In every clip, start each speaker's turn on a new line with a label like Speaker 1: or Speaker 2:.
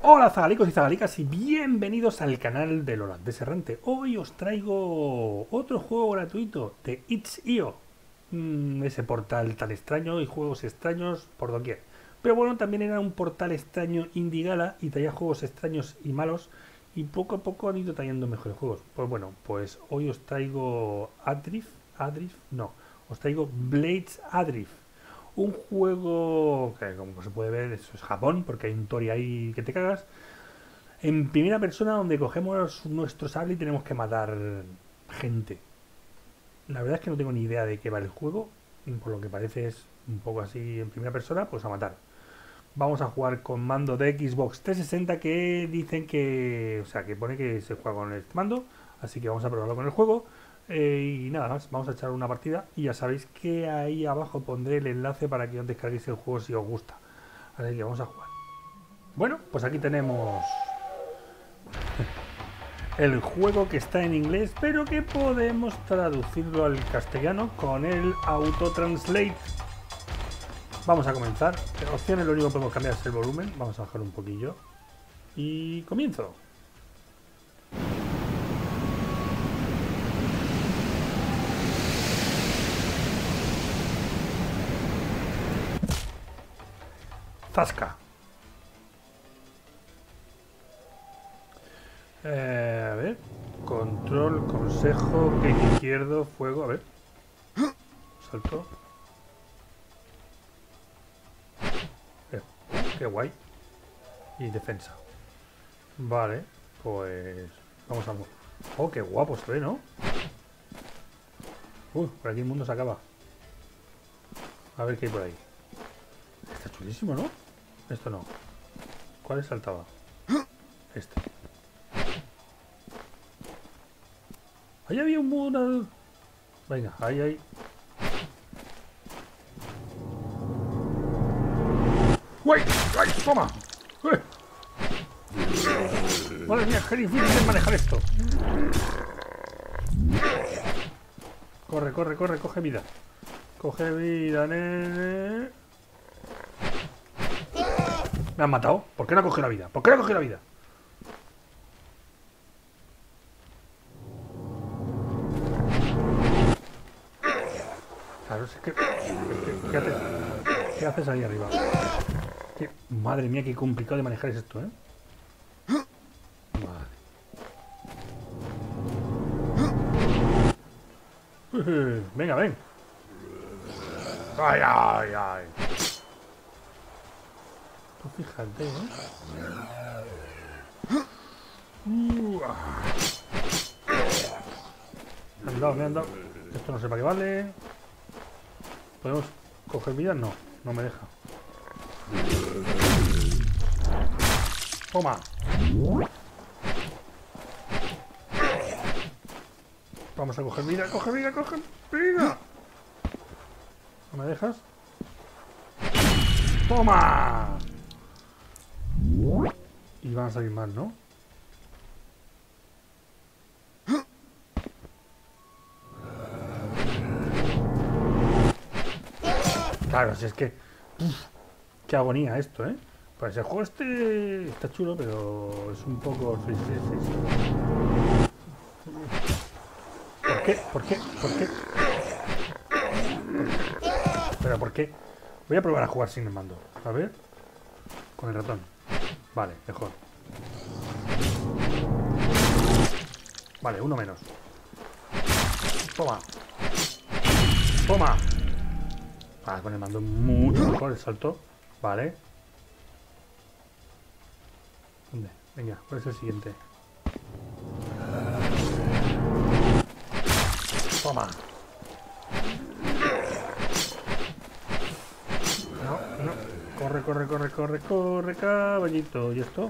Speaker 1: Hola zagalicos y zagalicas y bienvenidos al canal de Holandés Errante. Hoy os traigo otro juego gratuito de itch.io, ese portal tan extraño y juegos extraños por doquier. Pero bueno, también era un portal extraño Indigala y traía juegos extraños y malos y poco a poco han ido trayendo mejores juegos. Pues bueno, pues hoy os traigo os traigo Blades Adrift. Un juego que, como se puede ver, eso es Japón, porque hay un Tori ahí que te cagas. En primera persona, donde cogemos nuestro sable y tenemos que matar gente. La verdad es que no tengo ni idea de qué va el juego. Por lo que parece es un poco así en primera persona, pues a matar. Vamos a jugar con mando de Xbox 360 que dicen que... O sea, que pone que se juega con este mando. Así que vamos a probarlo con el juego. Y nada más, vamos a echar una partida y ya sabéis que ahí abajo pondré el enlace para que os descarguéis el juego si os gusta. Así que vamos a jugar. Bueno, pues aquí tenemos el juego que está en inglés, pero que podemos traducirlo al castellano con el Autotranslate. Vamos a comenzar. Opciones, lo único que podemos cambiar es el volumen. Vamos a bajar un poquillo. Y comienzo. Zasca. A ver. Control, consejo, clic izquierdo, fuego. A ver. Salto. Qué guay. Y defensa. Vale. Pues... Vamos a... Oh, qué guapo se ve, ¿no? Por aquí el mundo se acaba. A ver qué hay por ahí. Está chulísimo, ¿no? Esto no. ¿Cuál saltaba? Este. Ahí había un mundo. Venga, ahí. ¡Uy! ¡Ay! ¡Toma! Madre mía, qué difícil es manejar esto. Corre, coge vida. Coge vida, nene. Me han matado. ¿Por qué no ha cogido la vida? ¿Por qué no ha cogido la vida? Claro, es que... ¿Qué haces ahí arriba? Madre mía, qué complicado de manejar es esto, ¿eh? Vale. Venga, ven. Ay. Tú fíjate, ¿eh? Me han dado. Esto no sé para qué vale. ¿Podemos coger vida? No, no me deja. Toma. Vamos a coger vida, coge vida. ¿No me dejas? ¡Toma! Y van a salir más, ¿no? Claro, si es que... qué agonía esto, ¿eh? Pues el juego este está chulo, pero es un poco... Sí. ¿Por qué? ¿Pero por qué? Voy a probar a jugar sin el mando. A ver. Con el ratón. Vale, mejor. Vale, uno menos. Toma. Vale, con el mando mucho mejor el salto. Vale. ¿Dónde? Venga, ¿cuál es el siguiente? Toma. No. Corre, caballito. ¿Y esto?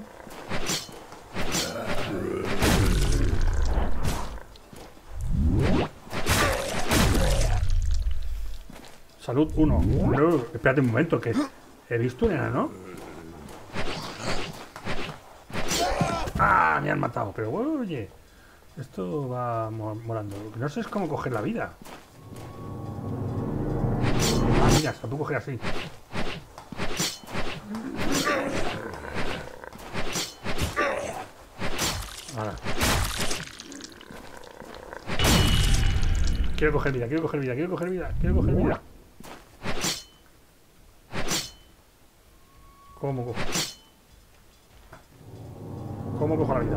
Speaker 1: Salud 1. No, espérate un momento, que he visto un enano. ¡Ah! Me han matado. Pero bueno, oye, esto va molando. Lo que no sé es cómo coger la vida. Ah, mira, hasta tú coger así. Quiero coger vida, quiero coger vida, quiero coger vida, quiero coger vida. ¿Cómo cojo? ¿Cómo cojo la vida?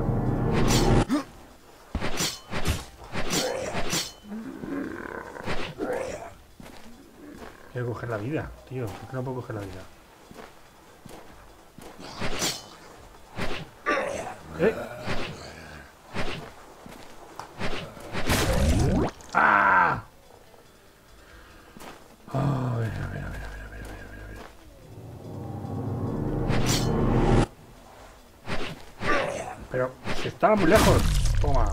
Speaker 1: Quiero coger la vida, tío. ¿Por qué no puedo coger la vida? ¡Ah! Oh, a ver, a ver, a ver, a ver, a ver, a ver, a ver. Pero si estaba muy lejos. Toma.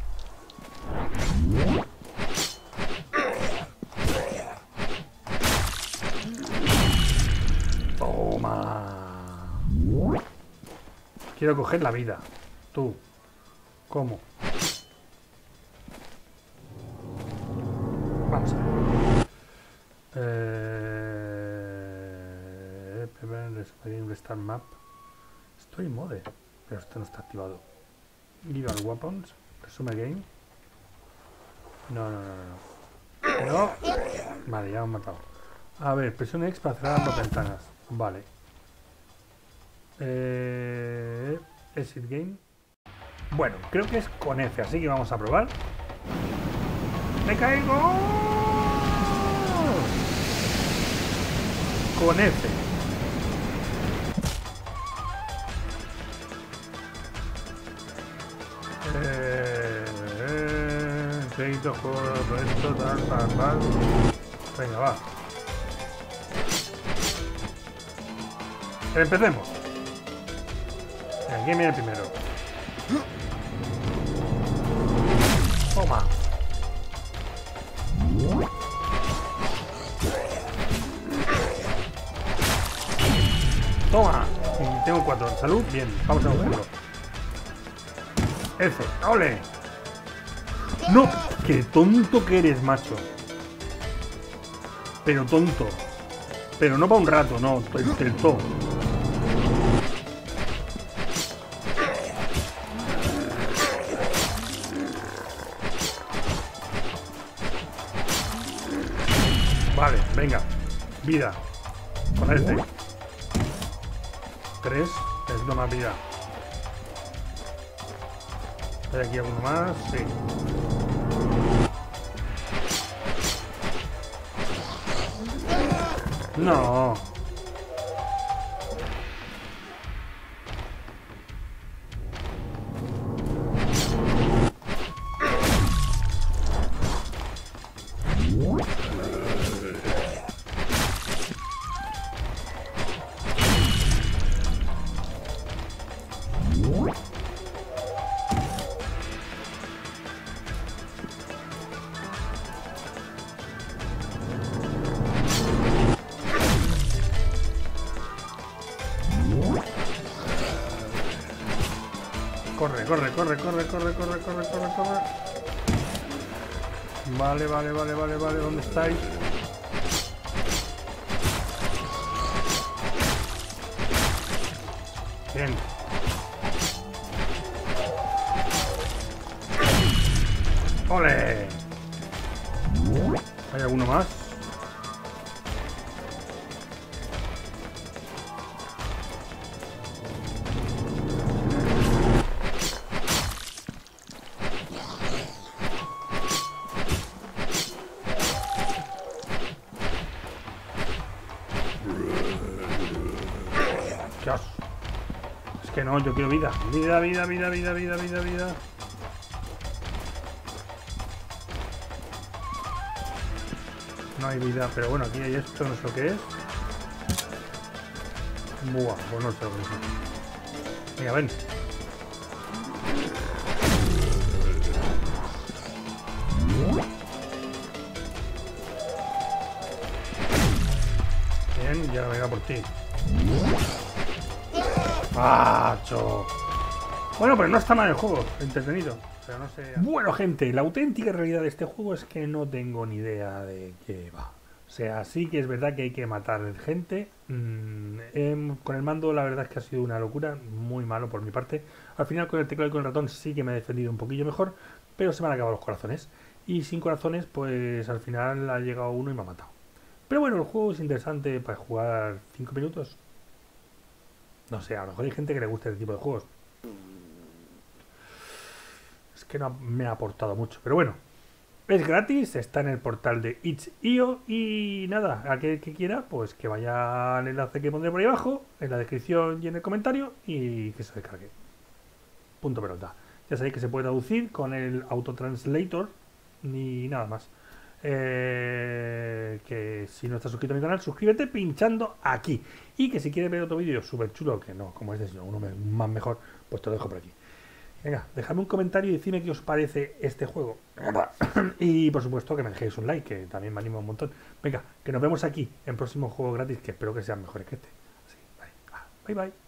Speaker 1: Toma. Quiero coger la vida. Tú. ¿Cómo? Vamos a ver. Restart map. Estoy en mode. Pero esto no está activado. Give all weapons. Resume game. No, no, no, no. No. Vale, ya me han matado. A ver, presione X para cerrar las ventanas. Vale. Exit game. Bueno, creo que es con F, así que vamos a probar. ¡Me caigo! Con F. Crédito, juego, esto, tal. Venga, va. Empecemos. ¿Quién viene primero? Toma. Toma. Y tengo 4. Salud, bien. Vamos a cogerlo. F. ¡Ole! ¡No! ¡Qué tonto que eres, macho! Pero tonto. Pero no para un rato, no. El todo. Vale, venga. Vida. Con este. 3. Necesito más vida. ¿Hay aquí alguno más? Sí. No. Corre. Vale. ¿Dónde estáis? Bien. ¡Ole! ¿Hay alguno más? Dios. Es que no, yo quiero vida. Vida. No hay vida, pero bueno, aquí hay esto, no sé lo que es. Buah, pues no sé lo que es. Venga, ven. Bien, ya venga por ti. ¡Pacho! Bueno, pero no está mal el juego, entretenido. Pero no sé. Bueno, gente, la auténtica realidad de este juego es que no tengo ni idea de qué va. O sea, sí que es verdad que hay que matar gente. Con el mando la verdad es que ha sido una locura, muy malo por mi parte. Al final con el teclado y con el ratón sí que me he defendido un poquillo mejor, pero se me han acabado los corazones. Y sin corazones, pues al final ha llegado uno y me ha matado. Pero bueno, el juego es interesante para jugar 5 minutos. No sé, a lo mejor hay gente que le gusta este tipo de juegos. Es que no me ha aportado mucho. Pero bueno, es gratis, está en el portal de itch.io y nada, aquel que quiera, pues que vaya al enlace que pondré por ahí abajo, en la descripción y en el comentario y que se descargue. Punto pelota. Ya sabéis que se puede traducir con el autotranslator ni nada más. Que si no estás suscrito a mi canal, suscríbete pinchando aquí. Y que si quieres ver otro vídeo súper chulo, que no como este, sino uno más mejor, pues te lo dejo por aquí. Venga, dejadme un comentario y decidme qué os parece este juego. Y por supuesto que me dejéis un like, que también me anima un montón. Venga, que nos vemos aquí en próximos juegos gratis, que espero que sean mejores que este. Así, vale. Bye bye.